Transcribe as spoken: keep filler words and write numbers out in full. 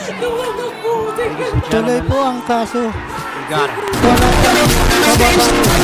Tuloy po ang kaso. We got him. Walang